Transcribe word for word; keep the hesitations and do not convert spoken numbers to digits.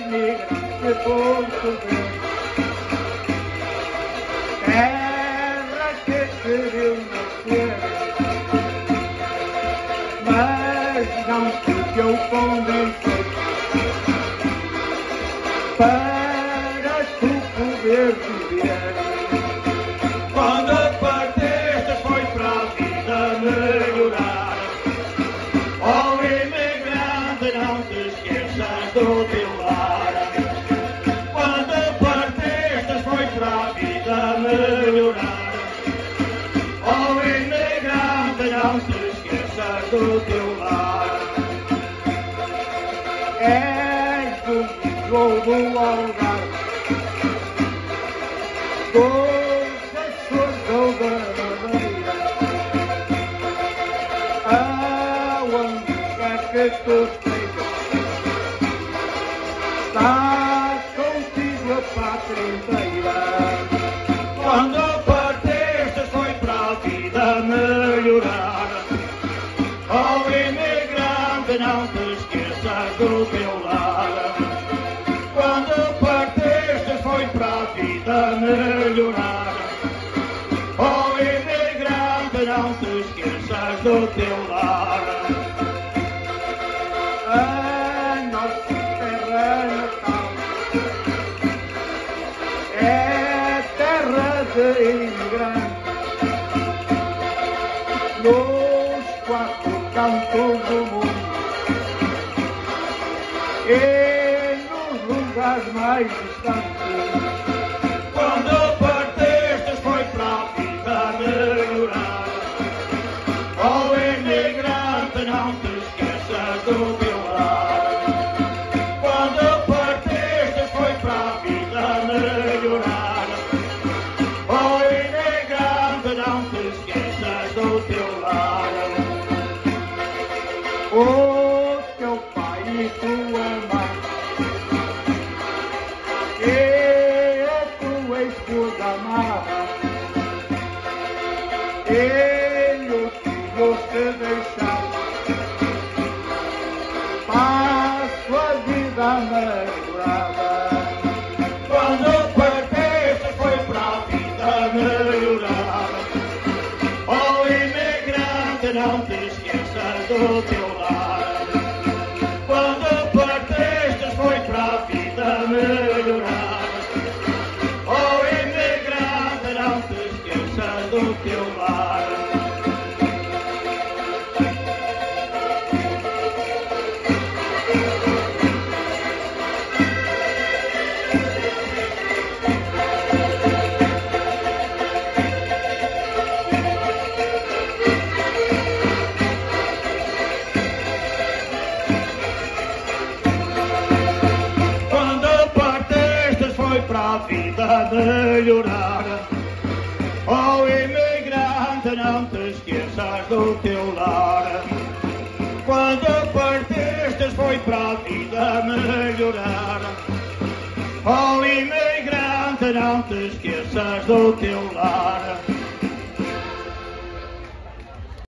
imigrante português, terra que te viu nascer, mas não te deu convencer para tu poder viver. Quando partiste foi para a vida melhorar. Oh imigrante, não te esqueças do teu lar. Quando partiste foi para a vida melhorar. Oh imigrante, não te esqueças do teu lar. És do Lisboa do Algarve, dos Açores ou da Madeira, aonde quer que tu estejas, está contigo a pátria inteira. Quando partiste foi para a vida melhorar. Oh imigrante, não te esqueças do teu lar. Quando partiste foi para a vida melhorar. Oh imigrante, não te esqueças do teu lar. A nossa terra natal é terra de imigrantes, nos quatro cantos do mundo e nos lugares mais distantes. Quando partiste foi para a vida melhorar. Oh imigrante, não te esqueças do teu lar. Quando partiste foi para a vida melhorar. Oh imigrante, não te esqueças do teu lar. O teu pai e tua mãe e a tua esposa amada, ele filho te deixaram para a sua vida amargurada. Quando partiste foi para a vida melhorar. Oh imigrante, não te esqueças do teu lar. Quando partiste foi para a vida melhorar. Oh imigrante, não te esqueças do teu lar. Quando partiste foi para a vida melhorar. Oh imigrante, não te esqueças do teu lar. Quando partiste foi para a vida melhorar. Oh imigrante, não te esqueças do teu lar.